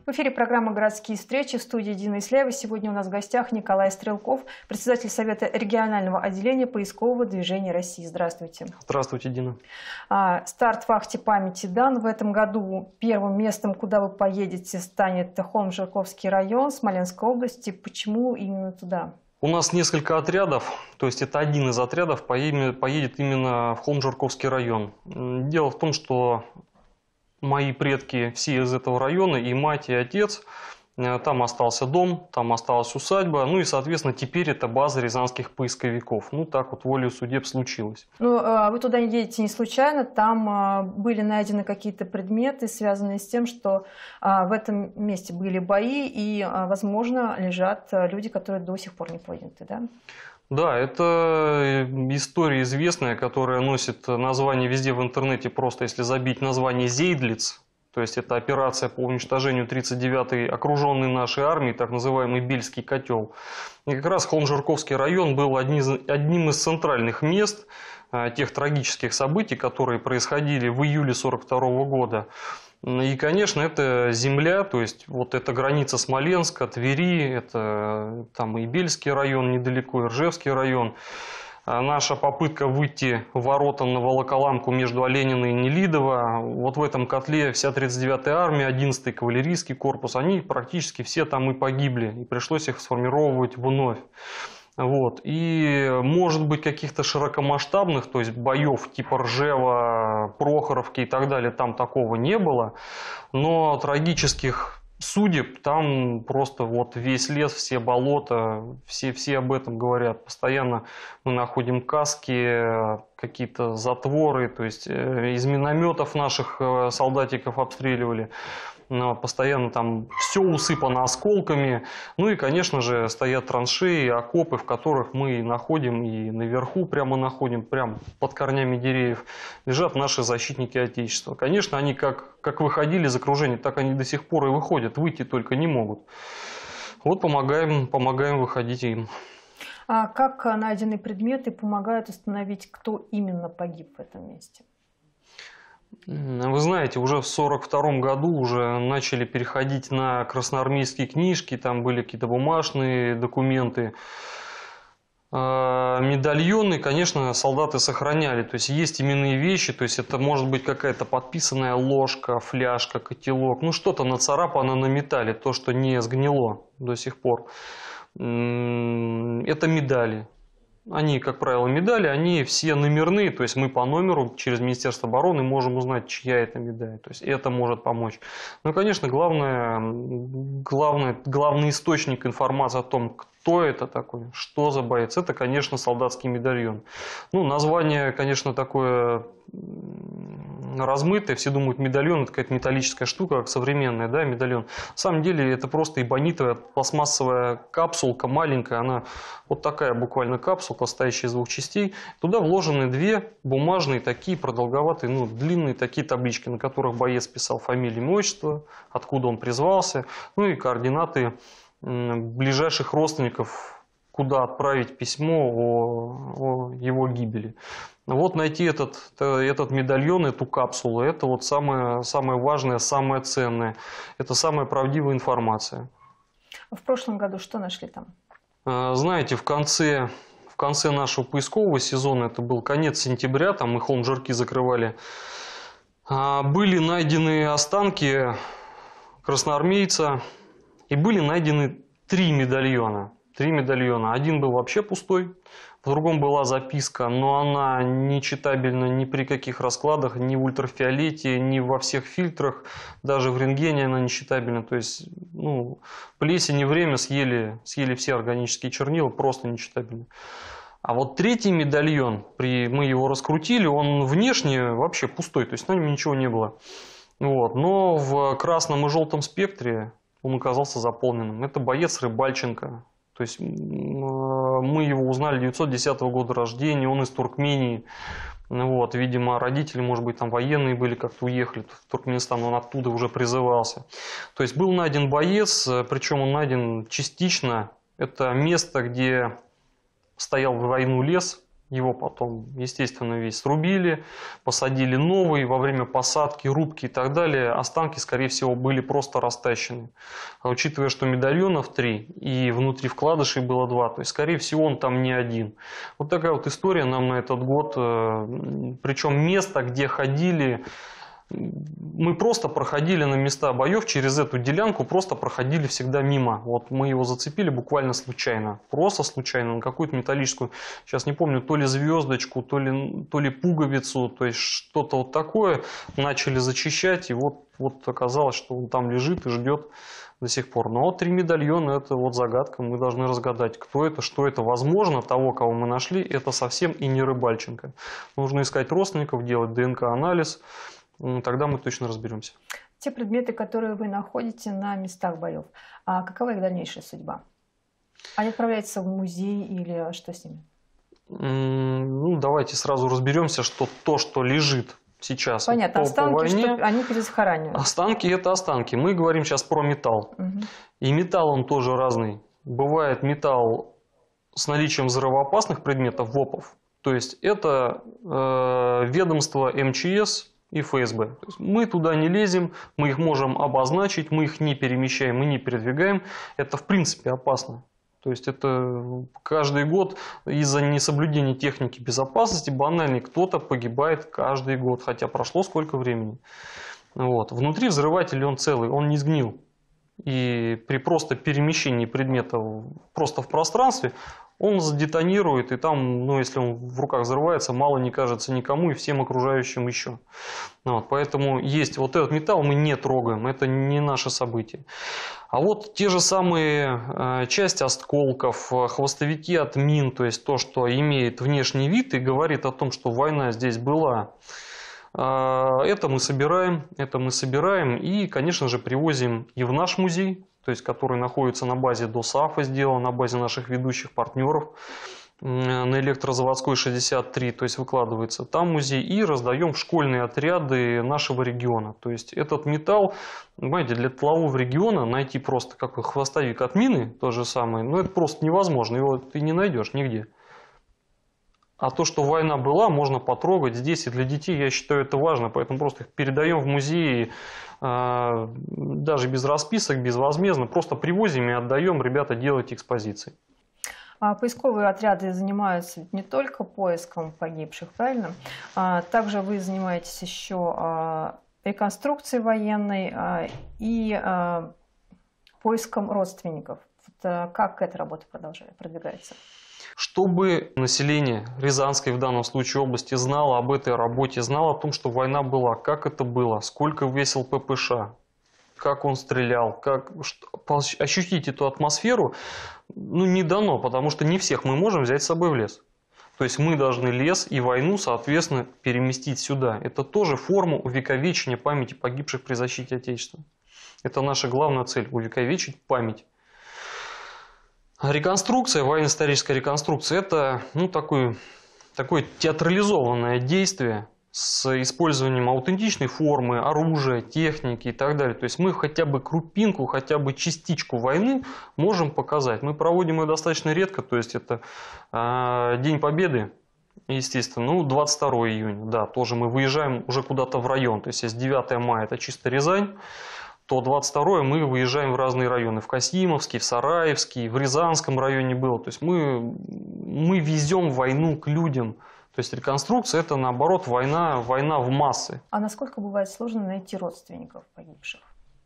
В эфире программа «Городские встречи», в студии Дина Исляева. Сегодня у нас в гостях Николай Стрелков, председатель Совета регионального отделения поискового движения России. Здравствуйте. Здравствуйте, Дина. Старт в вахте памяти дан. В этом году первым местом, куда вы поедете, станет Холм-Жирковский район Смоленской области. Почему именно туда? У нас несколько отрядов, то есть это один из отрядов поедет именно в Холм-Жирковский район. Дело в том, что мои предки все из этого района, и мать, и отец. Там остался дом, там осталась усадьба. Ну и, соответственно, теперь это база рязанских поисковиков. Ну так вот волею судеб случилось. Ну, вы туда не едете не случайно. Там были найдены какие-то предметы, связанные с тем, что в этом месте были бои. И, возможно, лежат люди, которые до сих пор не подняты, да? Да, это история известная, которая носит название везде в интернете, просто если забить название «Зейдлиц», то есть это операция по уничтожению 39-й окруженной нашей армии, так называемый Бельский котел. И как раз Холм-Жирковский район был одним из центральных мест тех трагических событий, которые происходили в июле 1942 года. И, конечно, это земля, то есть вот это граница Смоленска, Твери, это там и Бельский район недалеко, и Ржевский район. Наша попытка выйти в ворота на Волоколамку между Оленина и Нелидово, вот в этом котле вся 39-я армия, 11-й кавалерийский корпус, они практически все там и погибли, и пришлось их сформировать вновь. Вот. И, может быть, каких-то широкомасштабных, то есть боев типа Ржева, Прохоровки и так далее, там такого не было. Но трагических судеб там просто вот весь лес, все болота, все об этом говорят. Постоянно мы находим каски, какие-то затворы, то есть из минометов наших солдатиков обстреливали. Постоянно там все усыпано осколками. Ну и, конечно же, стоят траншеи, окопы, в которых мы находим и наверху прямо находим, прямо под корнями деревьев, лежат наши защитники Отечества. Конечно, они как выходили из окружения, так они до сих пор и выходят, выйти только не могут. Вот помогаем выходить им. А как найденные предметы помогают установить, кто именно погиб в этом месте? Вы знаете, уже в 1942 году уже начали переходить на красноармейские книжки, там были какие-то бумажные документы. Медальоны, конечно, солдаты сохраняли, то есть есть именные вещи, то есть это может быть какая-то подписанная ложка, фляжка, котелок, ну что-то нацарапано на металле, то, что не сгнило до сих пор. Это медали. Они, как правило, медали, они все номерные, то есть мы по номеру через Министерство обороны можем узнать, чья это медаль, то есть это может помочь. Но, конечно, главный источник информации о том, кто это такой, что за боец, это, конечно, солдатский медальон. Ну, название, конечно, такое размытое, все думают, медальон – это какая-то металлическая штука, как современная, да, медальон. На самом деле это просто эбонитовая пластмассовая капсулка, маленькая, она вот такая буквально капсулка, состоящая из двух частей. Туда вложены две бумажные такие продолговатые, ну, длинные такие таблички, на которых боец писал фамилию, имя, отчество, откуда он призвался, ну и координаты ближайших родственников, куда отправить письмо о его гибели. Вот найти этот медальон, эту капсулу, это вот самое важное, самое ценное. Это самая правдивая информация. В прошлом году что нашли там? Знаете, в конце нашего поискового сезона, это был конец сентября, там мы Холм-Жирки закрывали, были найдены останки красноармейца, и были найдены три медальона. Один был вообще пустой, в другом была записка, но она не читабельна ни при каких раскладах, ни в ультрафиолете, ни во всех фильтрах, даже в рентгене она не читабельна. То есть, ну, плесень и время съели все органические чернила, просто не читабельно. А вот третий медальон, мы его раскрутили, он внешне вообще пустой, то есть на нем ничего не было. Вот. Но в красном и желтом спектре он оказался заполненным. Это боец Рыбальченко. То есть мы его узнали 910 года рождения, он из Туркмении. Вот, видимо, родители, может быть, там военные были, как-то уехали в Туркменистан, он оттуда уже призывался. То есть был найден боец, причем он найден частично. Это место, где стоял в войну лес, Его потом, естественно, весь срубили, посадили новый, во время посадки, рубки и так далее останки, скорее всего, были просто растащены. А учитывая, что медальонов 3 и внутри вкладышей было 2, то есть, скорее всего, он там не один. Вот такая вот история нам на этот год. Причем место, где ходили... Мы просто проходили на места боев через эту делянку, просто проходили всегда мимо. Вот мы его зацепили буквально случайно, просто случайно, на какую-то металлическую, сейчас не помню, то ли звездочку, то ли пуговицу, то есть что-то вот такое, начали зачищать, и вот оказалось, что он там лежит и ждет до сих пор. Но 3 медальона — это вот загадка, мы должны разгадать, кто это, что это. Возможно, того, кого мы нашли, это совсем и не Рыбальченко. Нужно искать родственников, делать ДНК-анализ. Тогда мы точно разберемся. Те предметы, которые вы находите на местах боев, а какова их дальнейшая судьба? Они отправляются в музей или что с ними? Ну, давайте сразу разберемся, что то, что лежит сейчас понятно, останки, по войне, что они перезахоранивают. Останки – это останки. Мы говорим сейчас про металл. Угу. И металл он тоже разный. Бывает металл с наличием взрывоопасных предметов, ВОПов. То есть это ведомство МЧС и ФСБ. То есть мы туда не лезем, мы их можем обозначить, мы их не перемещаем, мы не передвигаем. Это в принципе опасно. То есть это каждый год из-за несоблюдения техники безопасности банально кто-то погибает каждый год, хотя прошло сколько времени. Вот. Внутри взрыватель он целый, он не сгнил. И при просто перемещении предмета просто в пространстве он задетонирует, и там, ну, если он в руках взрывается, мало не кажется никому и всем окружающим еще. Вот, поэтому есть вот этот металл мы не трогаем, это не наше событие. А вот те же самые части осколков, хвостовики от мин, то есть то, что имеет внешний вид и говорит о том, что война здесь была, это мы собираем и, конечно же, привозим и в наш музей, то есть который находится на базе ДОСААФа, сделан на базе наших ведущих партнеров на Электрозаводской 63, то есть выкладывается там музей, и раздаем в школьные отряды нашего региона. То есть этот металл, понимаете, для тылового региона найти просто какой хвостовик от мины, то же самое, ну это просто невозможно, его ты не найдешь нигде. А то, что война была, можно потрогать здесь, и для детей, я считаю, это важно. Поэтому просто их передаем в музеи, даже без расписок, безвозмездно. Просто привозим и отдаем, ребята, делать экспозиции. А поисковые отряды занимаются не только поиском погибших, правильно? Также вы занимаетесь еще реконструкцией военной и поиском родственников. Как эта работа продвигается? Чтобы население Рязанской, в данном случае области, знало об этой работе, знало о том, что война была, как это было, сколько весил ППШ, как он стрелял, ощутить эту атмосферу, ну, не дано, потому что не всех мы можем взять с собой в лес. То есть мы должны лес и войну, соответственно, переместить сюда. Это тоже форма увековечения памяти погибших при защите Отечества. Это наша главная цель – увековечить память. Реконструкция, военно-историческая реконструкция – это такое театрализованное действие с использованием аутентичной формы, оружия, техники и так далее. То есть мы хотя бы крупинку, хотя бы частичку войны можем показать. Мы проводим ее достаточно редко, то есть это День Победы, естественно, 22 июня, да, тоже мы выезжаем уже куда-то в район, то есть если 9 мая это чисто Рязань, то 22-е мы выезжаем в разные районы. В Касимовский, в Сараевский, в Рязанском районе было. То есть мы везем войну к людям. То есть реконструкция – это, наоборот, война в массы. А насколько бывает сложно найти родственников погибших?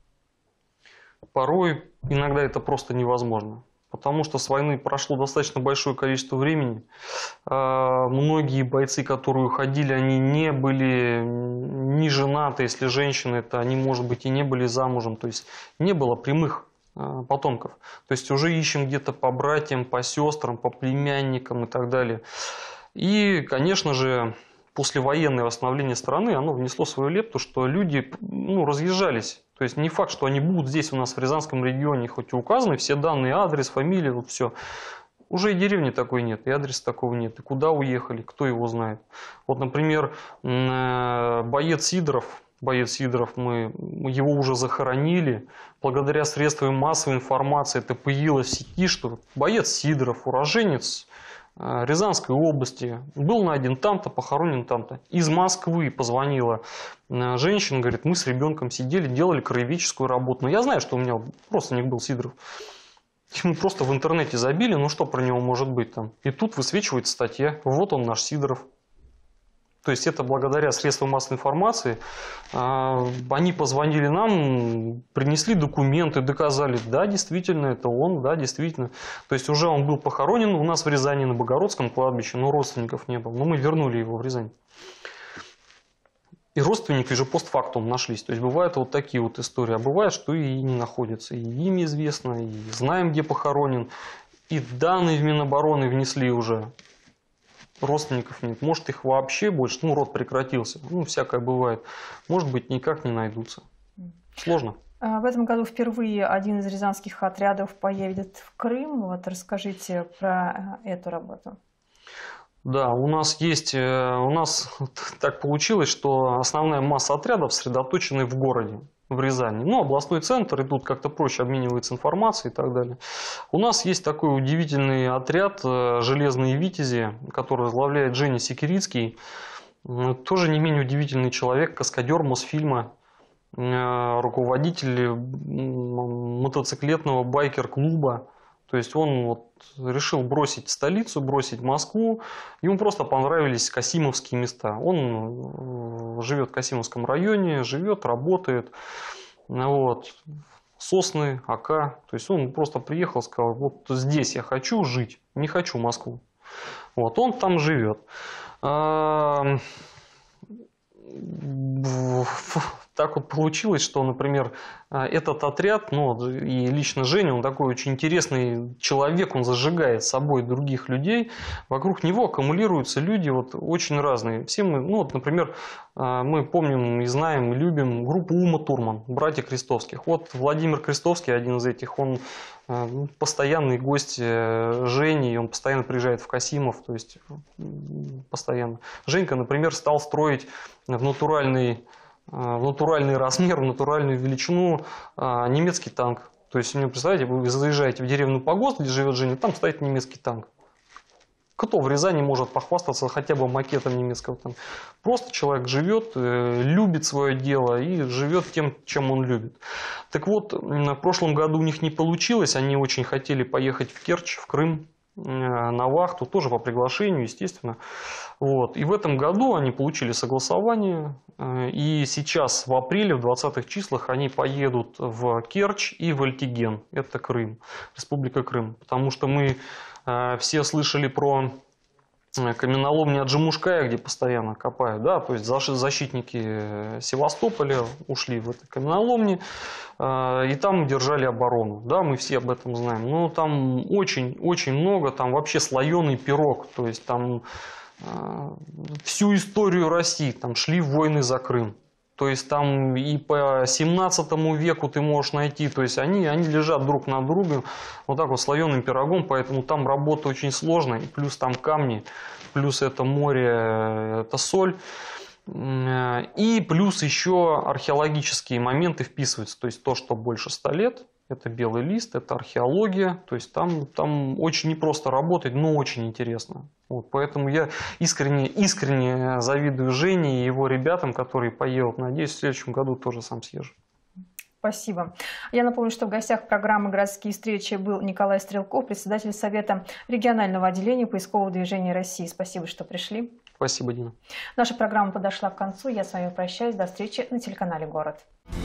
Порой, иногда это просто невозможно. Потому что с войны прошло достаточно большое количество времени. Многие бойцы, которые уходили, они не были не женаты. Если женщины, то они, может быть, и не были замужем. То есть не было прямых потомков. То есть уже ищем где-то по братьям, по сестрам, по племянникам и так далее. И, конечно же, послевоенное восстановление страны, оно внесло свою лепту, что люди разъезжались. То есть не факт, что они будут здесь у нас в Рязанском регионе, хоть и указаны все данные, адрес, фамилия, вот все. Уже и деревни такой нет, и адреса такого нет. И куда уехали, кто его знает. Вот, например, боец Сидоров, мы его уже захоронили. Благодаря средствам массовой информации это появилось в сети, что боец Сидоров, уроженец Рязанской области, был найден там-то, похоронен там-то. Из Москвы позвонила женщина, говорит, мы с ребенком сидели, делали краеведческую работу. Но я знаю, что у меня родственник был Сидоров. Ему просто в интернете забили, ну что про него может быть там. И тут высвечивается статья, вот он наш Сидоров. То есть это благодаря средствам массовой информации. Они позвонили нам, принесли документы, доказали, да, действительно, это он, да, действительно. То есть уже он был похоронен у нас в Рязани на Богородском кладбище, но родственников не было. Но мы вернули его в Рязань. И родственники же постфактум нашлись. То есть бывают вот такие вот истории. А бывает, что и не находятся. И имя известно, и знаем, где похоронен. И данные в Минобороны внесли уже. Родственников нет. Может, их вообще больше. Ну, род прекратился. Ну, всякое бывает. Может быть, никак не найдутся. Сложно. В этом году впервые один из рязанских отрядов поедет в Крым. Вот расскажите про эту работу. Да, у нас так получилось, что основная масса отрядов сосредоточены в городе, в Рязани. Ну, областной центр, и тут как-то проще обменивается информацией и так далее. У нас есть такой удивительный отряд «Железные витязи», который возглавляет Женя Секирицкий. Тоже не менее удивительный человек, каскадер Мосфильма, руководитель мотоциклетного байкер-клуба. То есть он вот решил бросить столицу, бросить Москву. Ему просто понравились касимовские места. Он живет в Касимовском районе, живет, работает. Вот. Сосны, Ока. То есть он просто приехал и сказал, вот здесь я хочу жить, не хочу Москву. Вот. Он там живет. Так вот получилось, что, например, этот отряд, ну и лично Женя, он такой очень интересный человек, он зажигает собой других людей. Вокруг него аккумулируются люди вот очень разные. Все мы, ну вот, например, мы помним и знаем, и любим группу Ума Турман, братья Крестовских. Вот Владимир Крестовский, один из этих, он постоянный гость Жени, он постоянно приезжает в Касимов, то есть постоянно. Женька, например, стал строить в натуральный размер, в натуральную величину немецкий танк. То есть, представляете, вы заезжаете в деревню Погост, где живет Женя, там стоит немецкий танк. Кто в Рязани может похвастаться хотя бы макетом немецкого танка? Просто человек живет, любит свое дело и живет тем, чем он любит. Так вот, в прошлом году у них не получилось, они очень хотели поехать в Керчь, в Крым, на вахту, тоже по приглашению, естественно. Вот. И в этом году они получили согласование, и сейчас в апреле, в 20-х числах, они поедут в Керчь и в Альтиген, это Крым, Республика Крым. Потому что мы все слышали про каменоломни Аджимушкая, где постоянно копают, да, то есть защитники Севастополя ушли в эти каменоломни, и там держали оборону, да, мы все об этом знаем, но там очень много, там вообще слоеный пирог, то есть там всю историю России, там шли войны за Крым. То есть там и по 17 веку ты можешь найти, то есть они лежат друг на друге вот так вот слоеным пирогом, поэтому там работа очень сложная, и плюс там камни, плюс это море, это соль, и плюс еще археологические моменты вписываются, то есть то, что больше 100 лет, это белый лист, это археология, то есть там очень непросто работать, но очень интересно. Вот, поэтому я искренне завидую Жене и его ребятам, которые поедут. Надеюсь, в следующем году тоже сам съезжу. Спасибо. Я напомню, что в гостях программы «Городские встречи» был Николай Стрелков, председатель Совета регионального отделения поискового движения России. Спасибо, что пришли. Спасибо, Дина. Наша программа подошла к концу. Я с вами прощаюсь. До встречи на телеканале «Город».